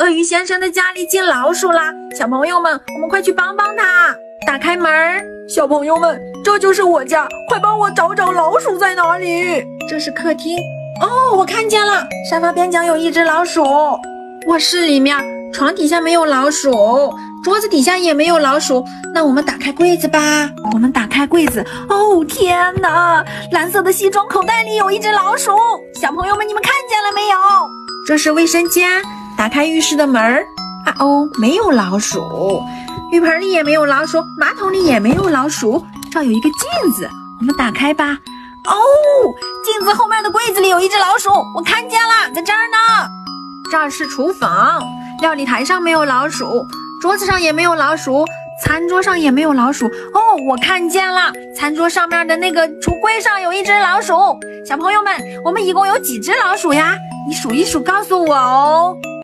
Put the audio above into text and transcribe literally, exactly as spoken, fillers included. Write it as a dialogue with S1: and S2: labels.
S1: 鳄鱼先生的家里进老鼠啦！小朋友们，我们快去帮帮他！打开门。
S2: 小朋友们，这就是我家，快帮我找找老鼠在哪里。
S1: 这是客厅。哦，我看见了，沙发边角有一只老鼠。卧室里面，床底下没有老鼠，桌子底下也没有老鼠。那我们打开柜子吧。我们打开柜子。哦，天哪！蓝色的西装口袋里有一只老鼠。小朋友们，你们看见了没有？这是卫生间。打开浴室的门。啊哦，没有老鼠。浴盆里也没有老鼠，马桶里也没有老鼠。这儿有一个镜子，我们打开吧。哦，镜子后面的柜子里有一只老鼠，我看见了，在这儿呢。这儿是厨房，料理台上没有老鼠，桌子上也没有老鼠，餐桌上也没有老鼠。哦，我看见了，餐桌上面的那个橱柜上有一只老鼠。小朋友们，我们一共有几只老鼠呀？你数一数，告诉我哦。